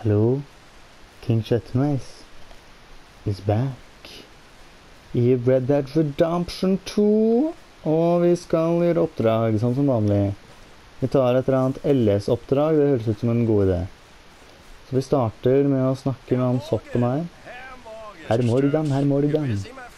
Hello, King Chetmace is back i Red Dead Redemption 2, og vi skal gjøre oppdrag, sånn som vanlig. Vi tar et eller annet LS-oppdrag, det høres ut som en god idé. Så vi starter med å snakke med han soppen her. Herr Morgan, herr Morgan.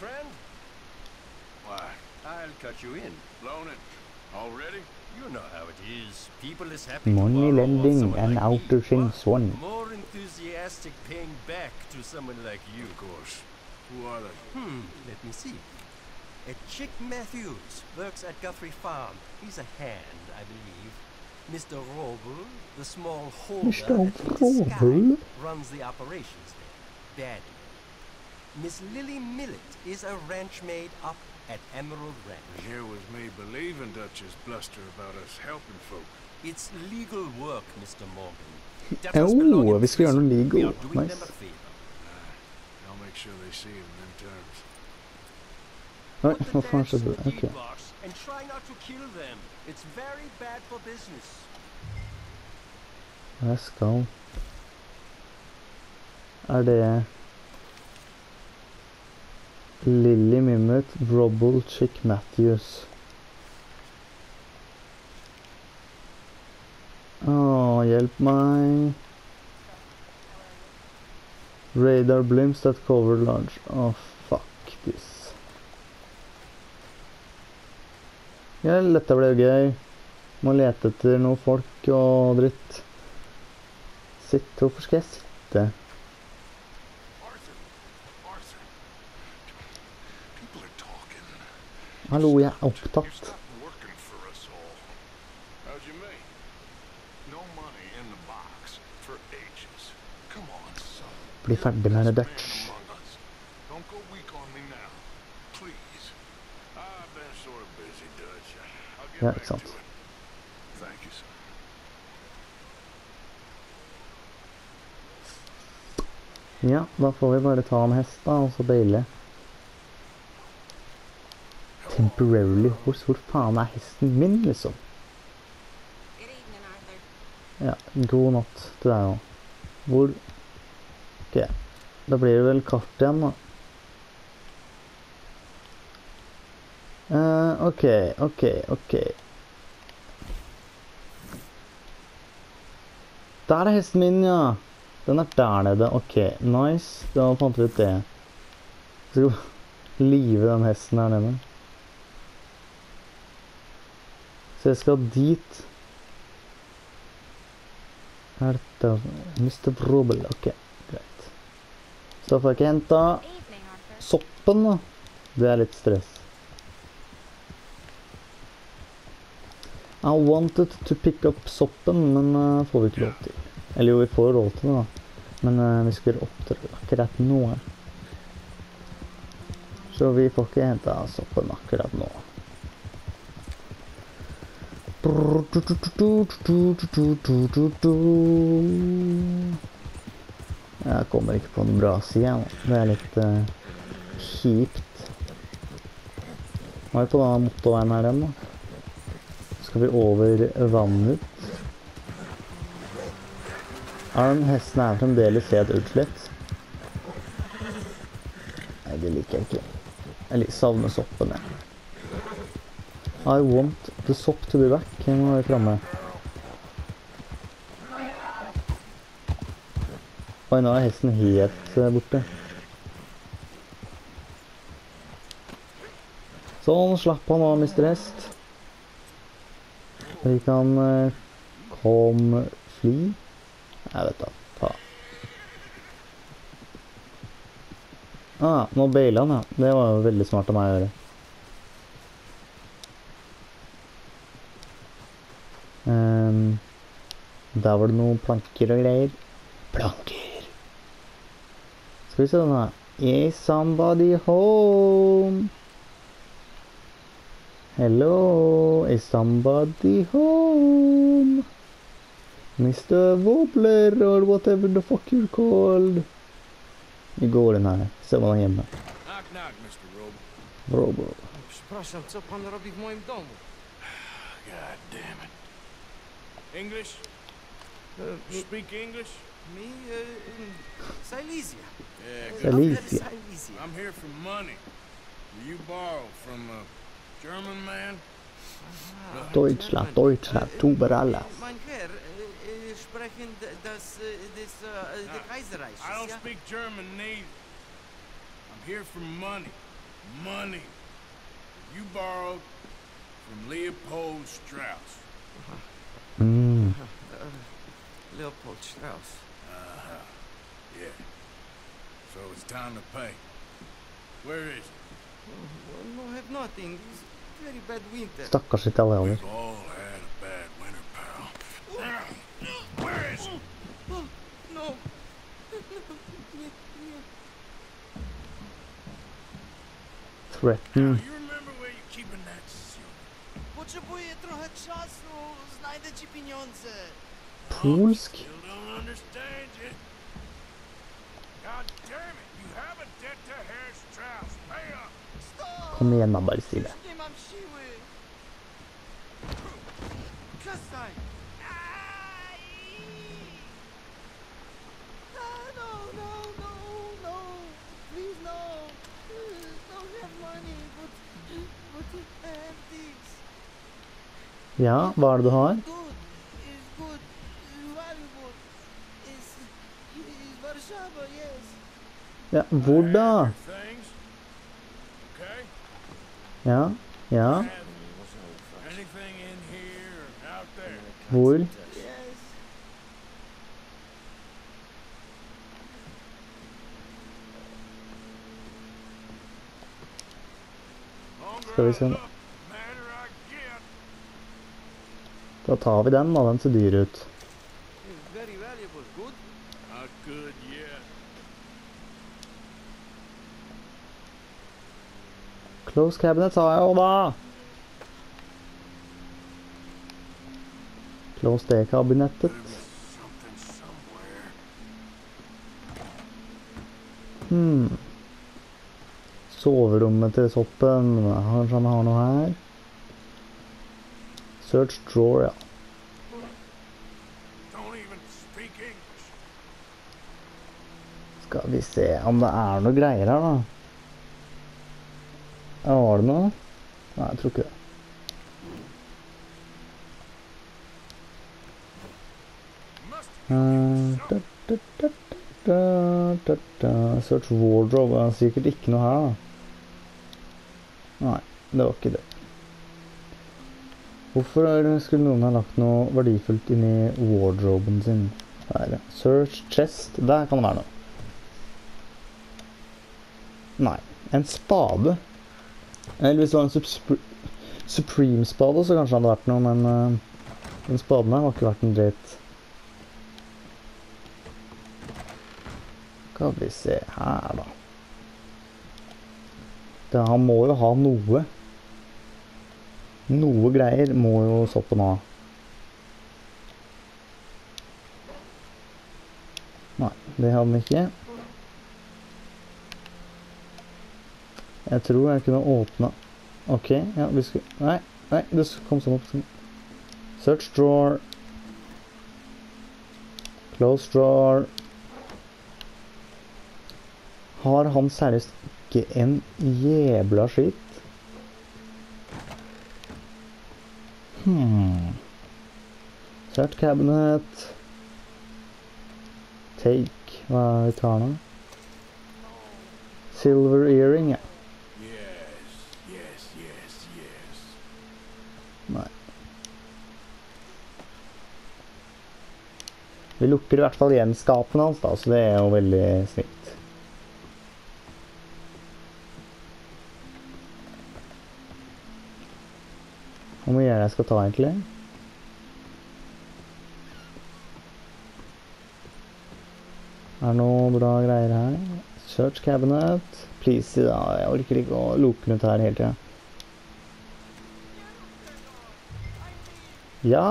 Money lending and outdoing swan. More enthusiastic paying back to someone like you, Gorsh. Who are they? Let me see. Chick Matthews works at Guthrie Farm. He's a hand, I believe. Mr. Roble, the small holder at Sky, runs the operations there. Badly. Miss Lily Millet is a ranch maid up at Emerald Ranch. Here was me believing Dutch's bluster about us helping folk. It's legal work, Mr. Morgan. Oh, vi skal gjøre noe legal. Nice. I'll make sure they see it in them terms. Oi, hva faen skjedde? Ok. And try not to kill them. It's very bad for business. Jeg skal... Er det... Lily Mimmet, Roble, Chick Matthews. Åh, hjelp meg. Radar blimps that cover large. Åh, fuck this. Ja, dette ble jo gøy. Må lete etter noen folk og dritt. Sitt, hvorfor skal jeg sitte? Hallo, jeg er opptatt. Bli ferdig med det, Dutch. Ja, ikke sant. Ja, da får vi bare ta en hest da, og så baile. Temporarily horse, hvor faen er hesten min, liksom? Ja, god natt til deg også. Hvor... Ok, da blir det vel kart igjen da. Ok. Der er hesten min, ja. Den er der nede, ok, nice. Da fant vi ut det. Så skal vi live den hesten her nede. Så jeg skal dit. Her da, Mr. Roble, ok, greit. Så da får jeg ikke hentet soppen da. Det er litt stress. I wanted to pick up soppen, men får vi ikke lov til. Eller jo, vi får lov til det da. Men vi skal gjøre oppdrag akkurat nå. Så vi får ikke hentet soppen akkurat nå. Jeg kommer ikke på den bra siden. Det er litt kjipt. Nå er vi på denne motorveien her igjen da. Skal vi over vannet. Den hesten er fremdeles helt utslett. Nei, det liker jeg ikke. Jeg savner soppen jeg. I want the sopp to be back. Jeg må være fremme. Oi, nå er hesten helt borte. Sånn, slapp han av, Mr. Hest. Vi kan komme fly. Jeg vet da, faen. Nå bailet han, ja. Det var jo veldig smart av meg å gjøre. Der var det noen planker og greier. Planker! Skal vi se den her. Is somebody home? Hello? Is somebody home? Mr. Wobbler, or whatever the fuck you're called. Vi går den her. Se om han er hjemme. Knock, knock, Mr. Roble. Roble. Przepraszam, co pan robi w moim domu? God damn it. English? Speak English? Me, Silesia. Yeah, Silesia. Silesia. I'm here for money. You borrow from a German man? Deutschland, Deutschland, über alles. Mein Herr, sprechen das Kaiserreich. I don't speak German neither. I'm here for money. Money. You borrowed from Leopold Strauss. Mm. Leopold Strauss. Yeah. So it's time to pay. Where is it? No, I have nothing. It's very bad winter. Stakkars italiener. We've all had a bad winter, pal. Where is it? No. Threaten. You remember where you're keeping that silver? Potrzebuję trochę czasu. Znajdę ci pieniądze. Polsk? Still don't understand you. God damn it! You have a debt to Herr Strauss. Pay up! Stop! Kom igen Mabbar, stille. Już nie mam siły. Przestań. Aj! No. Please, no. Don't have money, but I have this. Ja, hva er det du har? Good. It's good. Valuable. It's Warszawa, yes. Ja, hvor da? Things? Okay? Ja, ja, Have anything in here or out there? hvor? Yes. Skal vi se. Matter I get. Da tar vi den, da. Den ser dyr ut. It's very valuable. Good. Not good yet. Close cabinet har jeg jo da. Close det kabinettet. Something somewhere. Soverommet til soppen. Kanskje han har noe her. Search drawer, ja. Don't even speak English. Skal vi se om det er noe greier her da. Ja, var det noe? Nei, jeg tror ikke det. Search wardrobe, det er sikkert ikke noe her da. Nei, det var ikke det. Hvorfor skulle noen ha lagt noe verdifullt inn i wardroben sin? Der, search chest, der kan det være noe. Nei, en spade. Eller hvis det var en Supreme spade så kanskje det hadde vært noe, men den spaden her har ikke vært en dritt. Skal vi se her da. Han må jo ha noe. Noe greier må jo soppen ha. Nei, det hadde den ikke. Jeg tror jeg kunne åpne. Ok, ja, vi skal... Nei, det kom sånn opp. Search drawer. Close drawer. Har han seriøst ikke en jævla skitt? Search cabinet. Take. Hva er det vi tar nå? Silver earring, ja. Yes. Nei. Vi lukker i hvert fall igjen skapene hans da, så det er jo veldig snilt. Hvor mye er det jeg skal ta egentlig? Er det noe bra greier her? Search cabinet. Please, da. Jeg orker ikke å luke rundt her hele tiden. Ja.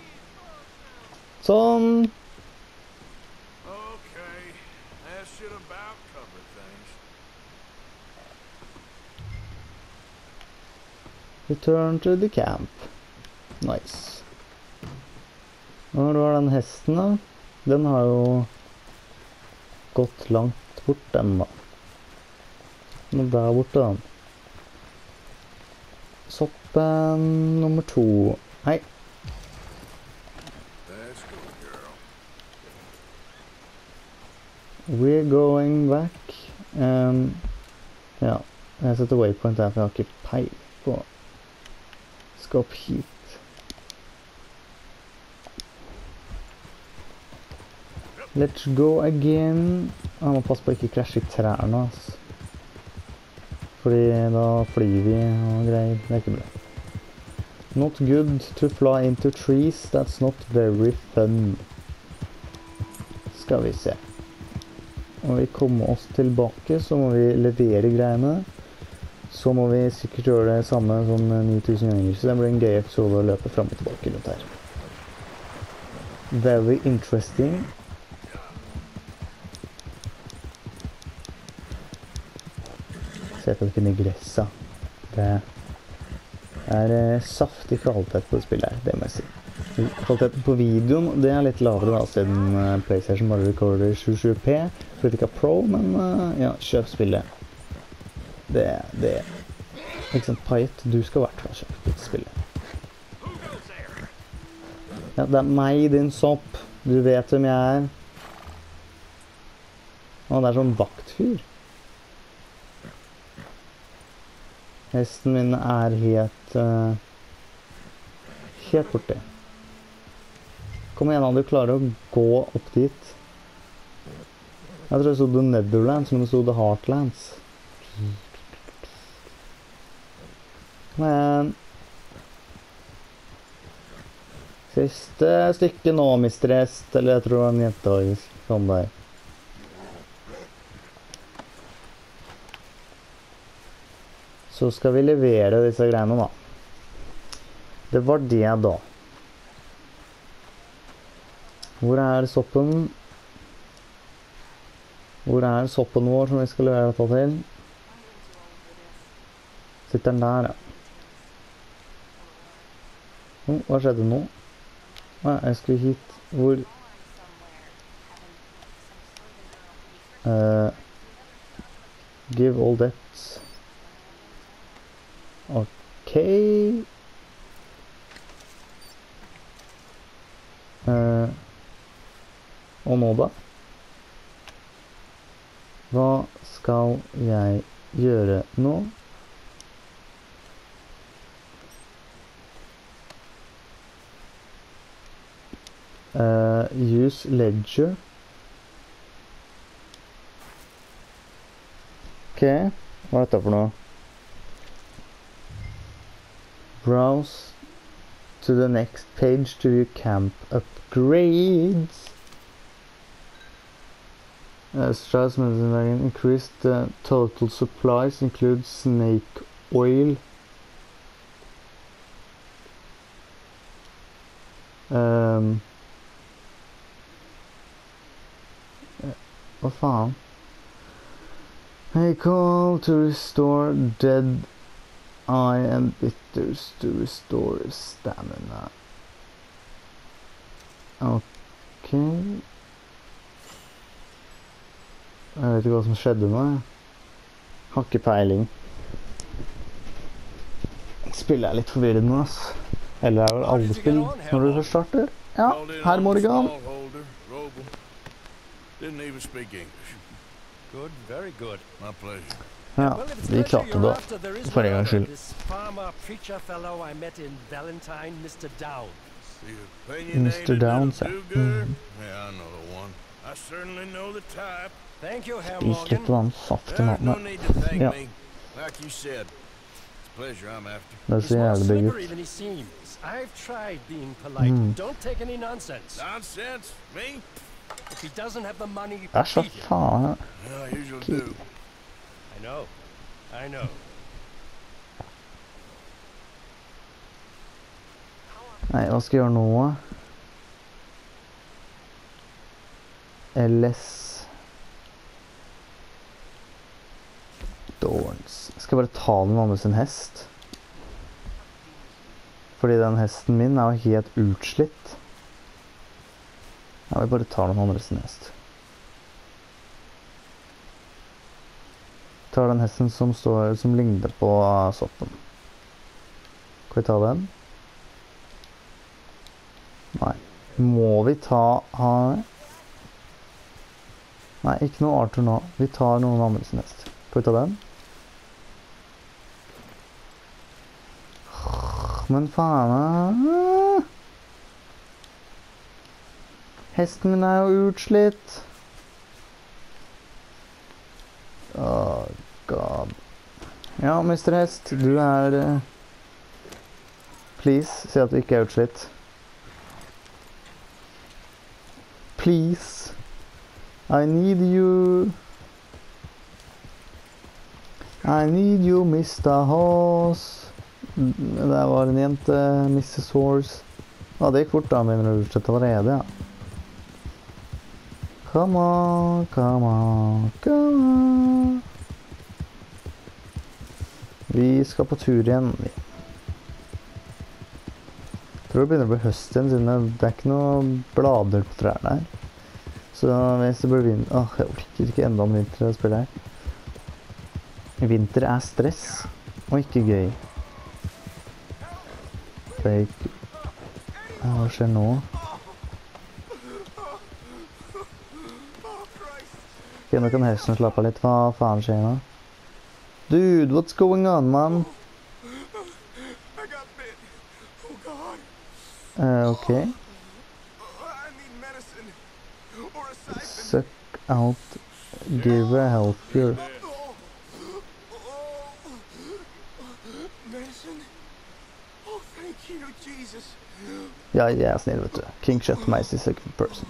Sånn. Okay, that should about cover things. Return to the camp. Nice. Når du har den hesten da, den har jo gått langt bort den da. Men der borte da. Soppen nummer 2. Hei. Let's go, girl. We're going back. Ja, jeg setter waypoint her, for jeg har ikke peil på. Skal opp hit. Let's go again. Jeg må passe på å ikke krasje i trærne, altså. Fordi da flyr vi og greier. Det er ikke bra. Not good to fly into trees. That's not very fun. Skal vi se. Når vi kommer oss tilbake, så må vi levere greiene. Så må vi sikkert gjøre det samme som 9000 ganger. Så det blir en gøy episode å løpe frem og tilbake rundt her. Very interesting. Se på det finne gressa. Det er saftig kvalitet på det spillet her, det må jeg si. Kvaliteten på videoen, det er litt lavere da, siden PlayStation bare recorder 720p. For det ikke er Pro, men ja, kjøp spillet. Det er ikke sant, Pait, du skal i hvert fall kjøpe dette spillet. Ja, det er meg, din sopp. Du vet hvem jeg er. Å, det er sånn vaktfyr. Hesten min er helt borte. Kom igjen, du klarer å gå opp dit. Jeg tror det stod The Netherlands, men det stod The Heartlands. Men siste stykke nå, Mr. Hest, eller jeg tror det var en jente sånn der. Så skal vi levere disse greiene da. Det var det da. Hvor er soppen? Hvor er soppen vår som vi skal levere dette til? Sitter den der, ja. Hva skjedde nå? Jeg skulle hit. Hvor? Give all debts. Ok. Og nå da? Hva skal jeg gjøre nå? Use ledger. Ok, hva er dette for noe? Browse to the next page to your camp upgrades. Strauss medicine increase the total supplies, include snake oil. Hva faen? Hey, call to restore dead eye and bitters to restore stamina. Ok. Jeg vet ikke hva som skjedde nå. Har ikke peiling. Spillet er litt forvirrende, ass. Eller er vel alle spill når du først starter? Ja, herr Morgan. Didn't even speak English. Good, very good. My pleasure. Ja, Well, if it's vi pleasure klarte you're det, after, there is for en one gangs other. skyld. This farmer preacher fellow I met in Valentine, Mr. Downs. The opinionated Mr. Downs, little ja. do-gooder? Yeah, I know the one. I certainly know the type. Thank you, Herr Ikke Morgan. et vann saft i There's no maten. need to thank Ja. me. Like you said, it's pleasure I'm after. Det He's ser more jævlig digg slippery ut. than he seems. I've tried being polite. Don't take any nonsense. Nonsense? Me? If he doesn't have the money, Æsj, hva beat him. faen? Yeah, I usually do. I know. I know. Nei, hva skal jeg gjøre nå? LS Dorns. Jeg skal bare ta den andre sin hest. Fordi den hesten min er jo helt utslitt. Ja, vi bare tar den andre sin hest. tar den hesten som ligner på soppen. Kan vi ta den? Nei. Må vi ta Nei, ikke noe Arthur nå. Vi tar noen andre sin hest. Kan vi ta den? Men faen. Hesten min er jo utslitt. Oh, god. Ja, Mr. Hest, du er... Please, si at du ikke er utslitt. Please. I need you. I need you, Mr. Horse. Der var en jente, Mrs. Horse. Ja, det gikk fort da, mener du utslitt allerede, ja. Come on, come on, come on. Vi skal på tur igjen. Jeg tror det begynner å bli høst igjen, siden det er ikke noe blader på trærne her. Så hvis det blir vinter... Åh, jeg orker ikke enda en vinter å spille her. Vinter er stress, og ikke gøy. Fake. Hva skjer nå? Ok, nå kan hesten slappe av litt. Hva faen skjer nå? Dude, what's going on, man? I got bit. Oh God. Okay. I need medicine or a siphon. Suck out. Give a health cure. Medicine? Oh, thank you, Jesus. Ja, jeg er snill, vet du. King shot meg i second person.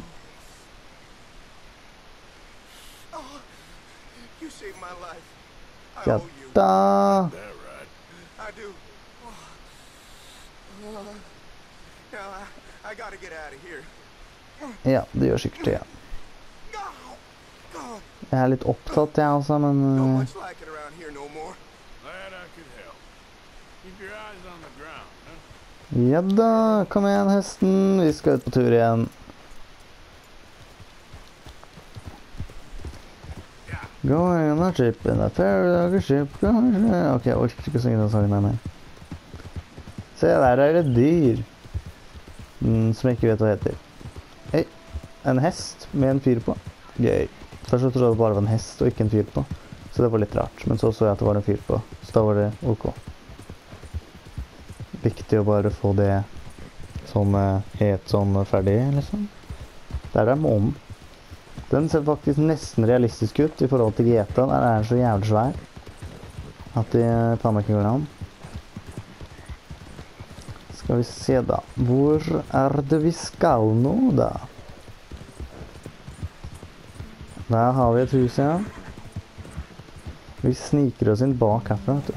Oh, you saved my life. I Ja owe you. da! That right? I do. Now I gotta get out of here. Ja, det gjør sikkert det, ja. God, Jeg er litt opptatt, jeg også, men... no much like it around here no more. Glad I could help. Keep your eyes on the ground, huh? Ja da, kom igjen, hesten. Vi skal ut på tur igjen. Going on a ship in a ferry ship. Ok, jeg orker ikke å synge den sangen her mer. Se, der er det dyr. Som jeg ikke vet hva heter. Hei, en hest med en fyr på. Gøy. Først så trodde jeg det bare var en hest og ikke en fyr på. Så det var litt rart. Men så jeg at det var en fyr på. Så da var det ok. Viktig å bare få det sånn helt sånn ferdig, liksom. Der er månen. Den ser faktisk nesten realistisk ut i forhold til GTA. Der er den så jævlig svær. At det faen meg ikke går an. Skal vi se da. Hvor er det vi skal nå da? Der har vi et hus, ja. Vi sniker oss inn bak herfra, vet du.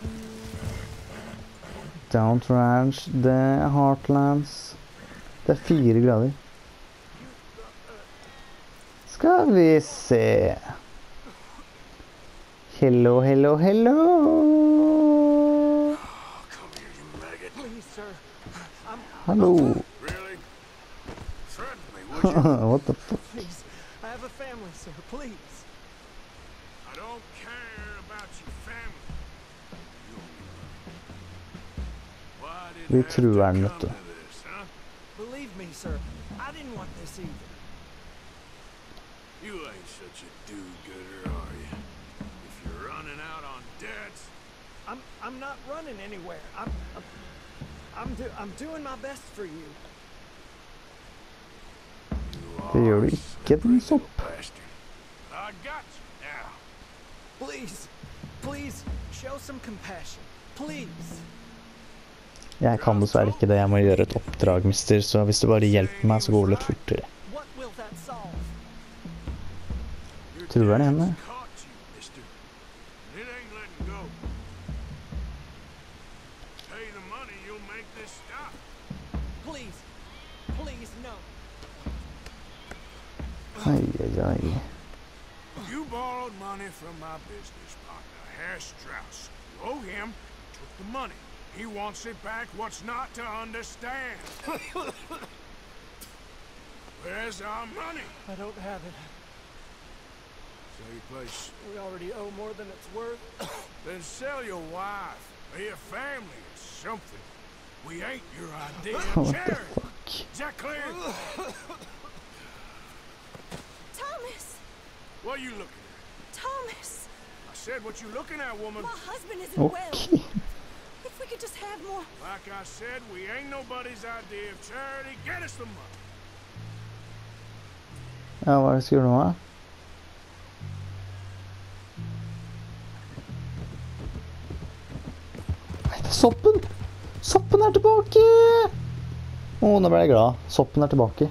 Don't Ranch, det er Heartlands. Det er 4 grader. Skal vi se. Hello, hello, hello. Come here, you maggot. Please, sir. Hallo. Really? Threaten me, would you? What the fuck? Please. I have a family, sir. Please. I don't care about your family. Why did Vi it have truer to den, vet come du. to this, huh? Believe me, sir. I didn't want this either. You ain't such a do-gooder, are you? If you're running out on debts, I'm not running anywhere. I'm doing my best for you. Det gjør du ikke, den sopp. bastard. I got you now. Please. Please show some compassion. Please. Jeg kan dessverre ikke det. Jeg må gjøre et oppdrag, mister. Så hvis du bare hjelper meg, så går det litt fortere. What will that solve? Your Tror jeg det henne. dad's caught you, mister. And it ain't letting go. Pay the money, you'll make this stop. Please. Please, no. Ai, ai, ai. You borrowed money from my business partner, Herr Strauss. You owe him, took the money. He wants it back. What's not to understand? Where's our money? I don't have it. Sell your place. We already owe more than it's worth. Then sell your wife or your family or something. We ain't your idea of What the charity. fuck? Is that clear? Thomas! What are you looking at? Thomas! I said what you looking at, woman. My husband isn't well. Ok. If we could just have more. Like I said, we ain't nobody's idea of charity. Get us the money. Ja, hva er det jeg skal gjøre nå da? Nei, det er soppen! Soppen er tilbake! Åh, nå ble jeg glad. Soppen er tilbake.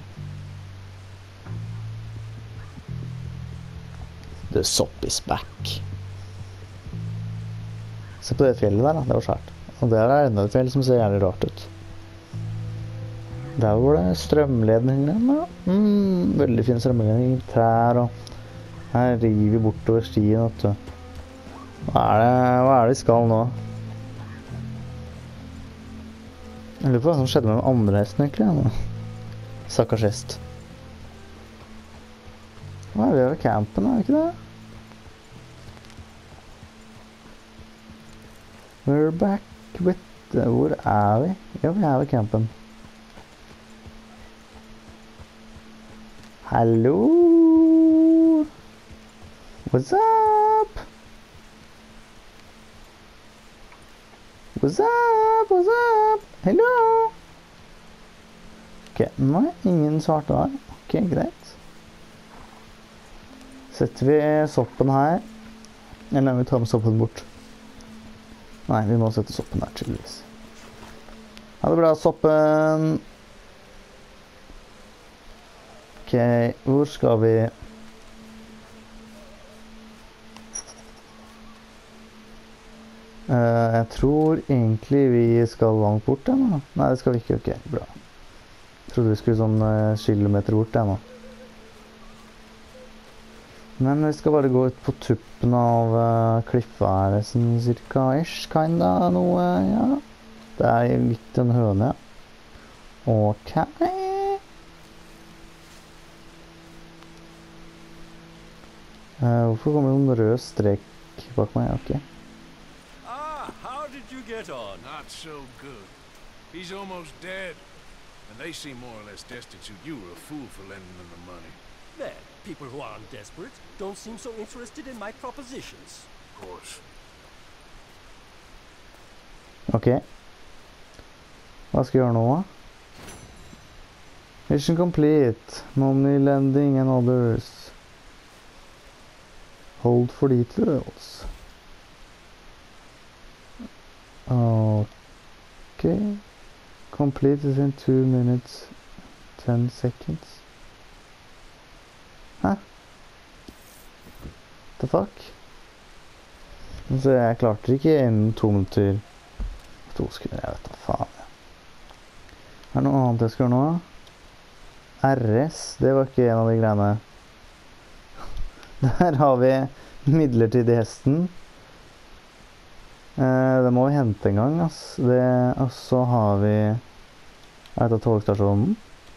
The sopp is back. Se på det fjellet der da, det var svært. Og der er enda et fjell som ser jævlig rart ut. Der hvor det er strømledningene. Veldig fin strømledning, trær og her river vi bortover stien, vet du. Hva er det vi skal nå? Jeg lurer på hva som skjedde med den andre hesten egentlig, ja. Stakkars hest. Hva er vi ved campen, er det ikke det? We're back with... Hvor er vi? Ja, vi er ved campen. Hallo? What's up? What's up? What's up? Hello? Ok, nei, ingen svarte der. Ok, greit. Setter vi soppen her. Eller vi tar med soppen bort. Nei, vi må sette soppen her tydeligvis. Ha det bra, soppen! Ok, hvor skal vi? Jeg tror egentlig vi skal langt bort, ja, nå. Nei, det skal vi ikke, ok, bra. Jeg trodde vi skulle sånn kilometer bort, ja, nå. Men vi skal bare gå ut på tuppen av kliffa her, sånn cirka ish, kinda noe, ja. Det er litt en høne, ja. Ok. Hvorfor kommer det en rød strek bak meg? Ok. Ah, how did you get on? Not so good. He's almost dead. And they seem more or less destitute. You were a fool for lending them the money. Well, people who aren't desperate don't seem so interested in my propositions. Of course. Ok. Hva skal jeg gjøre nå, da? Mission complete. Money lending and others. Hold for details. Okay. Complete within 2 minutes 10 seconds. Hæ? The fuck? Så jeg klarte ikke innen 2 minutter. 2 sekunder, jeg vet da faen. Er det noe annet jeg skal gjøre nå? RS, det var ikke en av de greiene. Der har vi midlertidig hesten. Det må vi hente en gang, ass. Og så har vi... Er dette togstasjonen?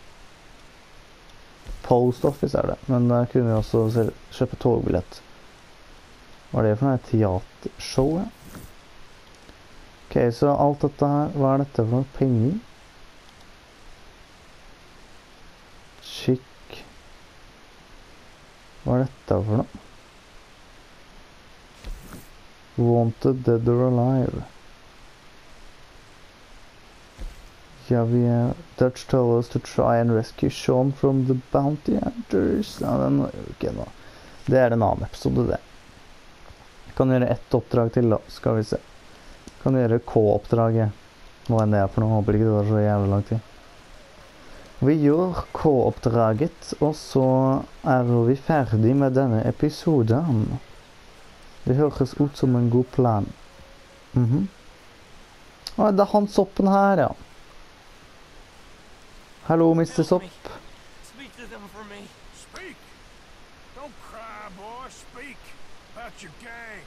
Post Office er det, men der kunne vi også kjøpe togbillett. Hva er det for noe? Teatershow, ja. Ok, så alt dette her, hva er dette for noe? Penger? Chick. Hva er dette for noe? Wanted, dead or alive. Ja, vi er... Dutch told us to try and rescue Sean from the bounty hunters. Ja, den var jo ikke noe. Det er en annen episode, det. Jeg kan gjøre ett oppdrag til, da. Skal vi se. Jeg kan gjøre K-oppdraget. Hva enn det er for noe. Håper ikke det var så jævlig lang tid. Vi gjør K-oppdraget, og så er vi ferdig med denne episoden. Det høres ut som en god plan. Å, det er han soppen her, ja. Hallo, Mr. Sopp. Speak to them for me. Speak! Don't cry, boy. Speak about your gang.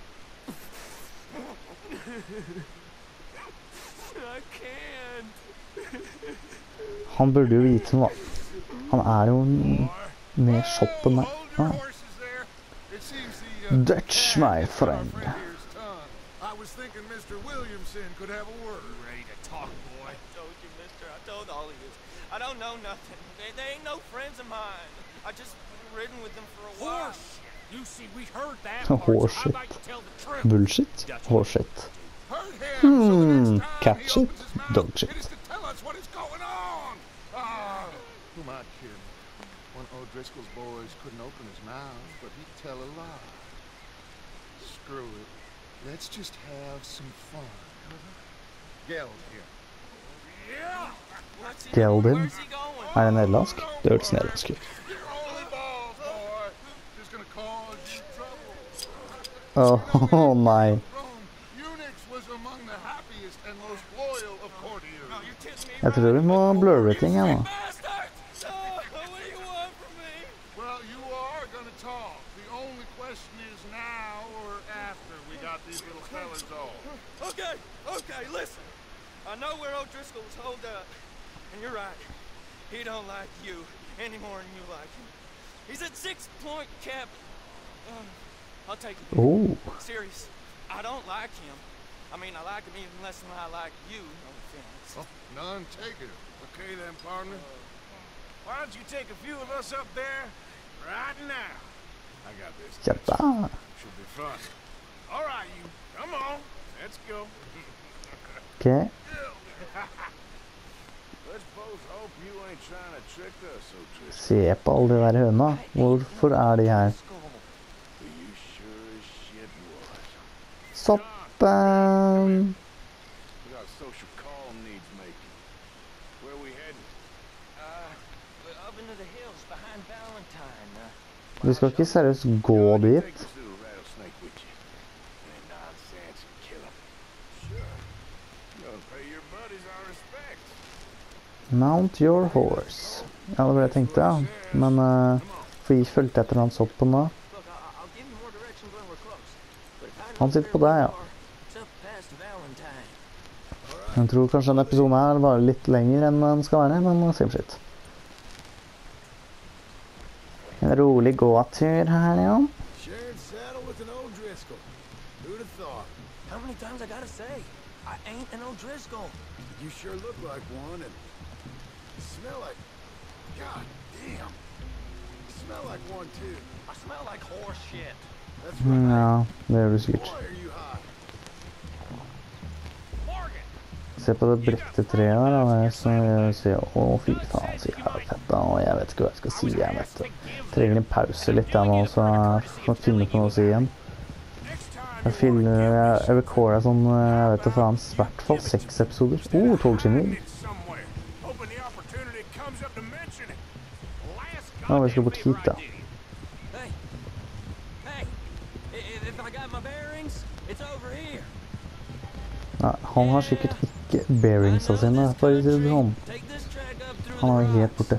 I can't. Han burde jo vite noe, da. Han er jo Boy. med shoppen der. Hold your Ah. horses there. It seems Dutch, my friend. I was thinking Mr. Williamson could have a word. Ready to talk, boy? I told you, mister. I told all of you. I don't know nothing. They ain't no friends of mine. I just ridden with them for a while. Horse! You see, we heard that Horseshit. Bullshit. Horseshit. Heard him, so the next time Cat he shit. opens his mouth, Dog shit. it is to tell us what is going on. Who am I kidding? One of O'Driscoll's boys couldn't open his mouth, but he'd tell a lie. Screw it. Let's just have some fun. Geld here. Yeah! What's he Gelden. doing? Where's he going? Er det nederlandsk? Det hørtes nederlandsk ut. You're only balls, boy. Just gonna cause you trouble. Åh, nei. Rome, Unix was among the happiest and most loyal of courtiers. No, you're kidding me, Jeg tror vi må blurre ting her nå. Bastards! What do you want from me? Well, you are gonna talk. The only question is now or after we got these little fellas off. Okay, listen. I know where O'Driscoll was holed up. And you're right. He don't like you any more than you like him. He's at 6 Point, Cap. I'll take it. Oh, Serious. I don't like him. I mean, I like him even less than I like you. No offense. Oh, none taken. Okay then, partner. Why don't you take a few of us up there right now? I got this. jabba. Should be fun. All right, you. Come on. Let's go. Ok, Let's both hope you ain't trying to trick us, O'Driscoll. se på alle de der høna. Hvorfor er de her? You sure as shit was. Soppen! We got a social call needs making. Where we heading? Up into the hills behind Valentine. Vi skal ikke seriøst gå dit. Take this little rattlesnake with you. Any nonsense and kill him. Sure. You gotta pay your buddies our respect. Mount your horse. Ja, det var det jeg tenkte, ja. Men for jeg følte etter han soppen da. Look, I'll give you more directions when we're close. But if I Han know sitter på where deg, we ja. are, it's up past Valentine. Jeg tror kanskje denne episoden her var litt lenger enn den skal være, men same shit. En rolig gåtur her, ja. Sharing saddle with an O'Driscoll. Who'd have thought? How many times I gotta say? I ain't an O'Driscoll. You sure look like one and you smell like... God damn. You smell like one too. I smell like horse shit. That's right. Ja, det gjør du sikkert. Boy, are you hot. Se på det brekte treet der, da. Så jeg sier, å fy faen, så jævlig fett da. Og jeg vet ikke hva jeg skal si, jeg vet det. Trenger en pause litt der nå, så jeg får finne på noe å si igjen. Jeg recorder sånn, jeg vet det faen, i hvert fall 6 episoder. Togskinner. Ja, vi skal bort hit da. Hey, if I got my bearings, it's over here. Ja, han har sikkert ikke bearingsa sine, for å si det sånn. Take this track up through Han er the helt borte.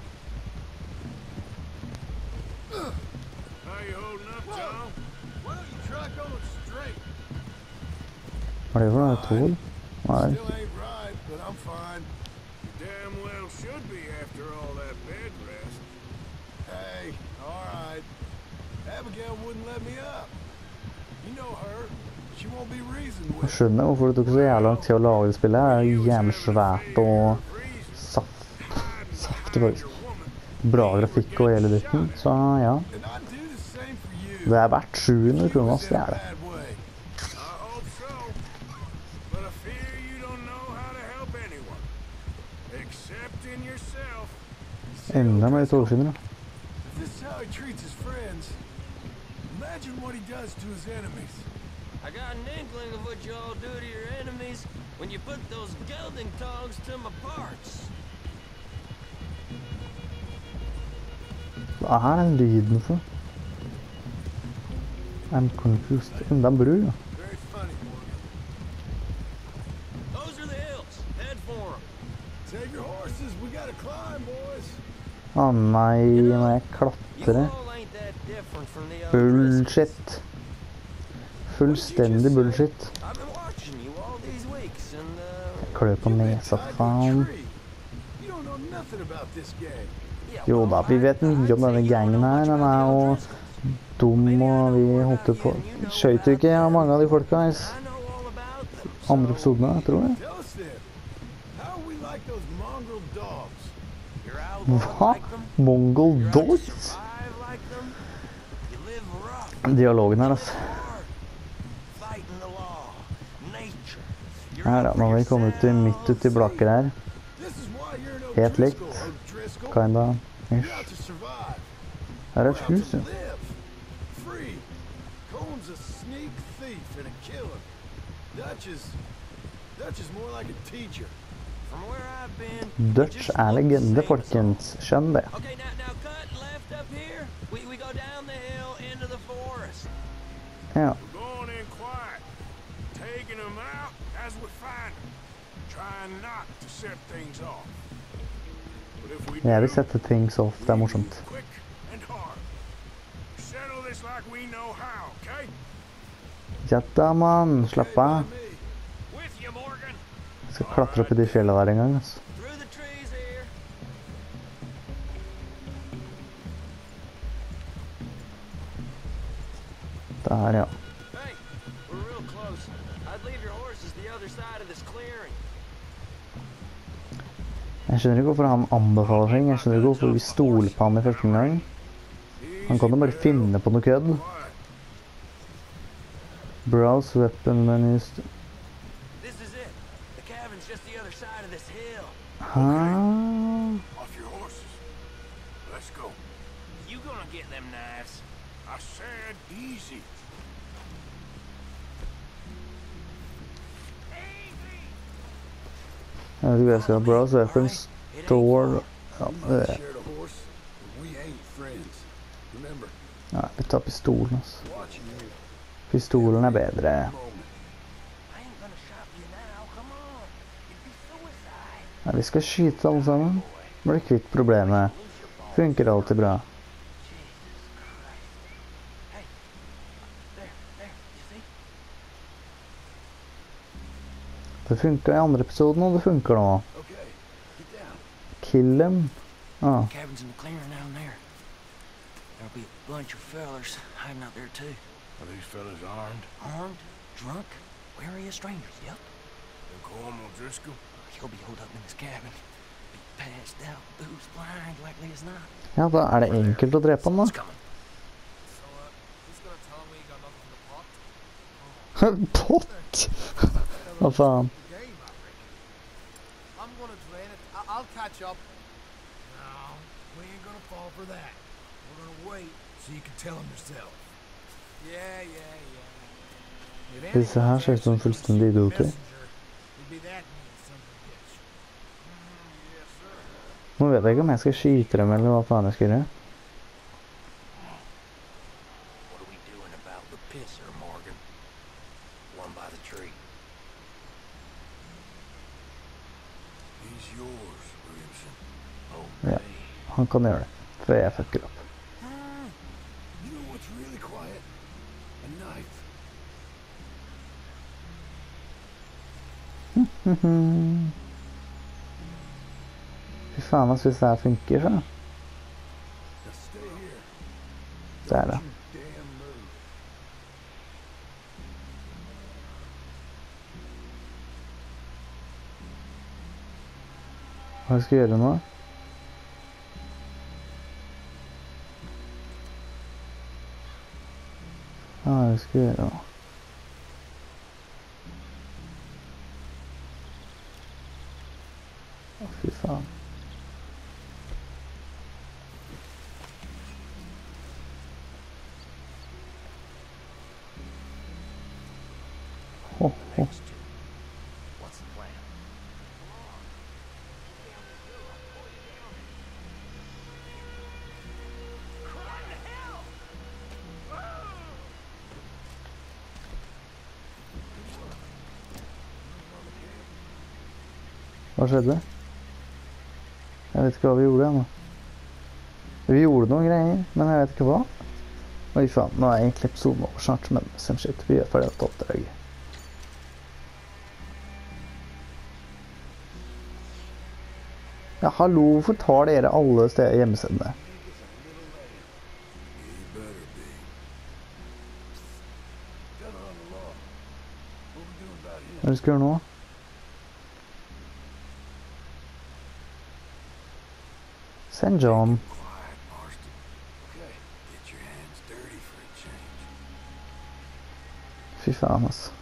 How you holding up, Tom? Why don't you try going straight? Hva er det for noe? Tog? Hva er det? Still ain't right, but I'm fine. You damn well should be after all that bed rest. Hey, all right. Abigail wouldn't let me up. You know her. She won't be reasoned Jeg with. skjønner hvorfor det tok så jævlig lang tid å lage det spillet. Det er jo jævlig svært og saftig faktisk. Bra grafikk og hele dritten, så ja. And I'd do the same for you. Det er verdt 700 kroner, ass, det er det. Bad way. I hope so. But I fear you don't know how to help anyone. Except in yourself. Enda mer togskinner, da. If this is how he treats his friends, imagine what he does to his enemies. I got an inkling of what you all do to your enemies when you put those gelding tongs to my parts. Hva er den lyden for? I'm confused. Enda en bru, ja. Very funny, Morgan. Those are the hills. Head for them. Save your horses. We gotta climb, boys. Å nei, må jeg You klatre? all ain't that different from the other Bullshit. Fullstendig bullshit. I've been watching you all these weeks and Klør på nesa, faen. You don't know nothing about this game. yeah, Jo well, da, vi vet mye om denne gangen her. Den er jo dum, og vi holdt på. Skjøt jo ikke mange av de folka i I know all about them. andre episodene, tror jeg. Tell us then, how are we like those mongrel dogs? You're outlawed Hva? like them. Mongol You're out to dogs? survive like them. You live rough, Dialogen her, altså. hard, fighting the law, nature. You're Her da, out nå for har vi kommet ut midt ut i blakker her. This is why you're an Helt likt. O'Driscoll, O'Driscoll. Kinda. You're Ish. out to survive. Her er You're et out hus, to jo. live. Free. Combs a sneak thief and a killer. Dutch is more like a teacher. From where I've been. Dutch er legende, folkens. Skjønn det. Okay, now cut left up here. We go down the hill into the forest. Ja. We're going in quiet, taking them out as we find them, trying not to set things off. But if we Jeg vil do, sette ting så ofte, det er morsomt. quick and hard. Settle this like we know how, okay? Jetta, mann. Slapp av. With you, Morgan. Jeg skal klatre opp i de fjellene der en gang, altså. Through the trees here. Der, ja. Hey, we're real close. I'd leave your horses the other side of this clearing. Jeg skjønner ikke hvorfor han anbefaler ting. Jeg skjønner ikke hvorfor vi stoler på han i første gang. Han kan jo bare finne på noe kødd. Browse weapon menus. This is it. The cabin's just the other side of this hill. Hæ? Off your horses. Let's go. You gonna get them knives? I said easy. Jeg vet ikke hva jeg skal ha. Browse weapons. Store. Ja, det er. Shared a horse, but we ain't friends. Remember, Nei, vi tar pistolen, altså. watching you. Pistolen er bedre. Moment. I ain't gonna shop you now. Come on. It'd be suicide. Nei, vi skal skyte alle sammen. Blir kvitt problemet. Funker alltid bra. Hey. There. You see? Det funker i andre episoden, og det funker nå. Okay, get down. Kill them. Ah, Cabin's in the clearing down there. There'll be a bunch of fellers hiding out there too. Are these fellas armed? Armed, drunk, wary of strangers. Yep. They'll call him O'Driscoll? He'll be holed up in his cabin. Be passed out, booze blind, likely as not. ja, da er det enkelt å drepe han da. It's coming. Pott! Hva faen? I'm gonna drain it. I'll catch up. No, we ain't gonna fall for that. We're gonna wait so you can tell him yourself. Yeah. If Disse her ser ut som fullstendig idioter. it'd be that mean son of a bitch. Yes, sir. Nå vet jeg ikke om jeg skal skyte dem, eller hva faen jeg skal gjøre. What are we doing about the pisser, Morgan? One by the tree. He's yours, Williamson. Ja, han kan gjøre det, før jeg fucker opp. You know what's really quiet? A knife. Fy faen, altså, hvis det her funker, så. Now stay here. Der da. You damn move. Hva skal jeg gjøre nå? Hva skal jeg gjøre nå? Å, fy faen. Ho, ho. What's the plan? Hva skjedde? Jeg vet ikke hva vi gjorde ennå. Vi gjorde noen greier, men jeg vet ikke hva. Oi faen, nå er egentlig episoden over snart, men som shit, vi gjør ferdig dette oppdraget. Ja, hallo, hvorfor tar dere alle steder hjemmestedene? He better be. Hva skal vi gjøre nå? Send John. Quiet, Marston. Okay, get your hands dirty for a change. Fy faen, altså.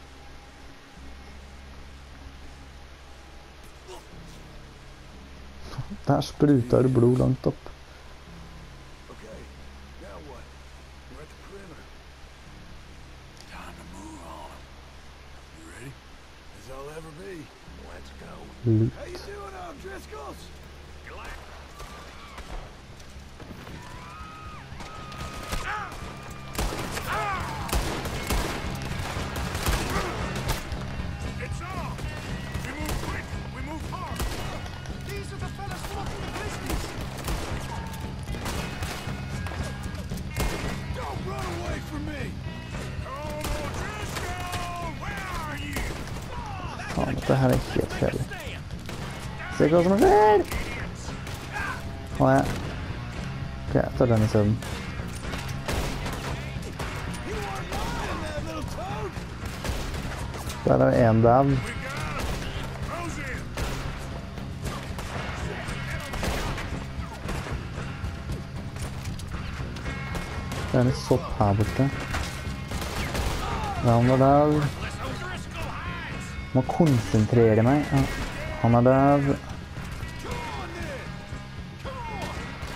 Der spruter det blod langt opp. Okay, now what? We're at the perimeter. Time to move on 'em. You ready? As I'll ever be. Let's go. Lut. How you doing, Driscolls? It's on! We move quick! We move hard! These are the fellas smoking the Grizzlies! Don't run away from me! Come on, Driscoll! Where are you? Faen, dette her er helt kjedelig. Se hva som skjer! Å ja. Ok, jeg tar den i stedet. You weren't lying, that little toad! Der er en dav. We got him! Close in! Det er en sopp her borte. Han er dav. Må konsentrere meg. Ja. Han er dav. Come on, then! Come on!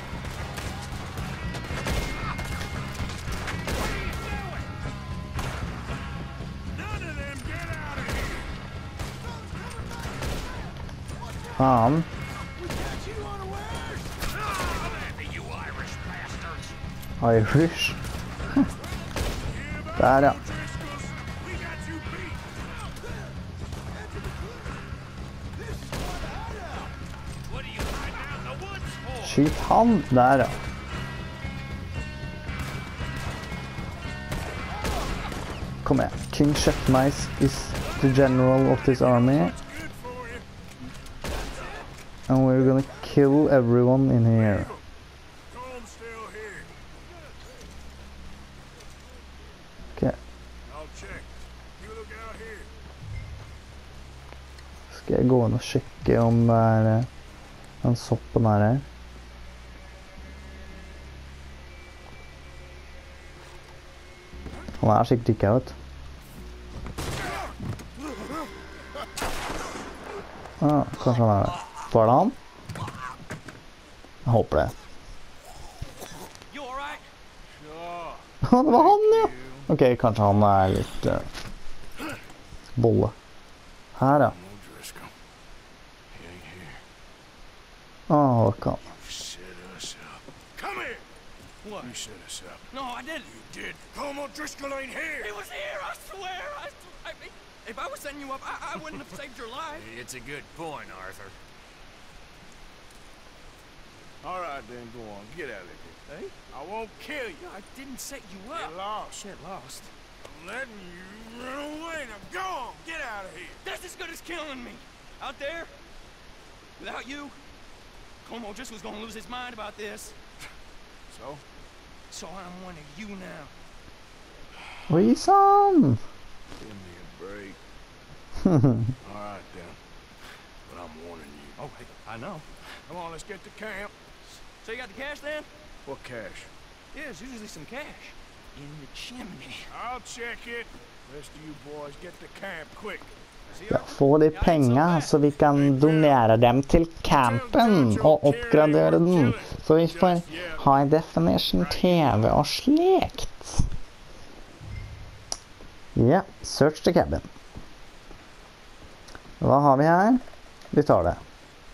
None of them get out of here! Faen. We catch you unawares! You Irish bastards! Irish. Der, ja. Driscolls, we got you beat! Enter the clearing! This is my hideout! What are you hiding out in the woods for? Skyt han. Der, ja. Kom igjen. King Shetmice is the general of this army. Good for you. And we're gonna kill everyone in here. Comb's still here. Ok. I'll check. You look out here. Skal jeg gå inn og sjekke om det er den soppen her. Han er sikkert ikke her, vet du. Ah, kanskje han er der. Var det han? Jeg håper det. You all right? Det var han, ja! Ok, kanskje han er litt bolle. Her, ja. No, Driscoll. He ain't here. Ah, det var ikke han. You set us up. Come here! What? You set us up. No, I didn't. You did. Como Driscoll ain't here! He was here, I swear. If I was setting you up, I wouldn't have saved your life. It's a good point, Arthur. All right, then, go on. Get out of here. Hey? I won't kill you. I didn't set you Get up. lost. Shit, lost. I'm letting you run away. Now go on. Get out of here. That's as good as killing me. Out there, without you, Como just was gonna lose his mind about this. So? So I'm one of you now. Oi, sann! Give me a break. All right, then. But I'm warning you. Oh, hey, I know. Come on, let's get to camp. So you got the cash then? What cash? Yeah, there's usually some cash. In the chimney. I'll check it. Rest of you boys get to camp quick. See Ja, få de penga så vi kan donere dem til campen og oppgradere den. Så vi får high definition TV og slikt. Ja, search the cabin. Hva har vi her? Vi tar det.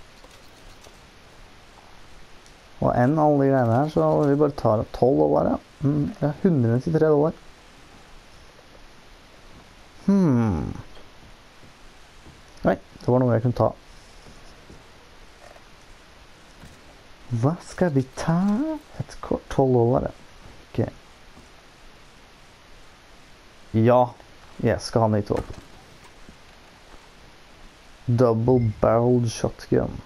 Og enn alle de greiene her, så vi bare tar $12, ja. Ja, $193. Oi, det var noe jeg kunne ta. Hva skal vi ta? Et kort $12, ja. Ok. Ja, jeg skal ha nytt våpen. Double barreled shotgun.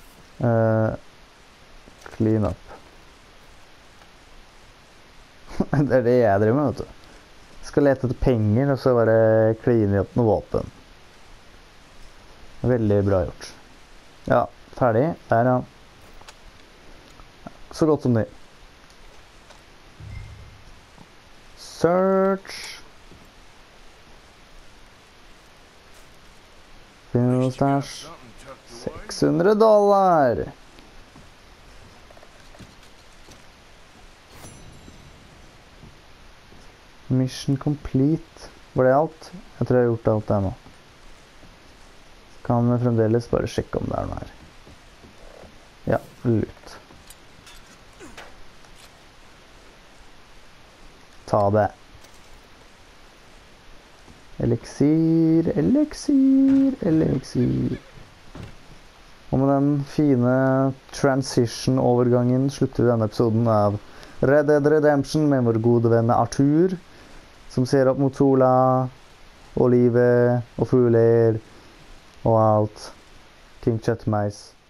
Clean up. Det er det jeg driver med, vet du. Jeg skal lete etter penger, og så bare kline opp noe våpen. Veldig bra gjort. Ja, ferdig. Der, ja. Så godt som det. Search. Fuel stash. $600. Mission complete. Var det alt? Jeg tror jeg har gjort alt det nå. Kan vi fremdeles bare sjekke om det er noe her. Ja, loot. Ta det. Eliksir, eliksir, eliksir. Og med den fine transition-overgangen slutter vi denne episoden av Red Dead Redemption med vår gode venn Arthur, som ser opp mot sola, og livet, og fugler, og alt. King Chetmeis.